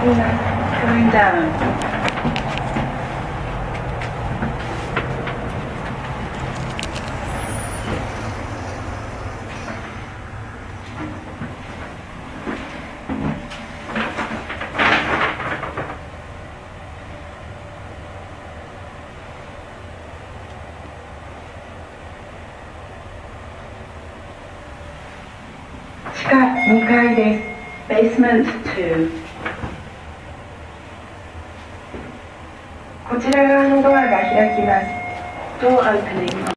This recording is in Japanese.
Going down. 地下2階です。Basement 2。こちら側のドアが開きます。Door opening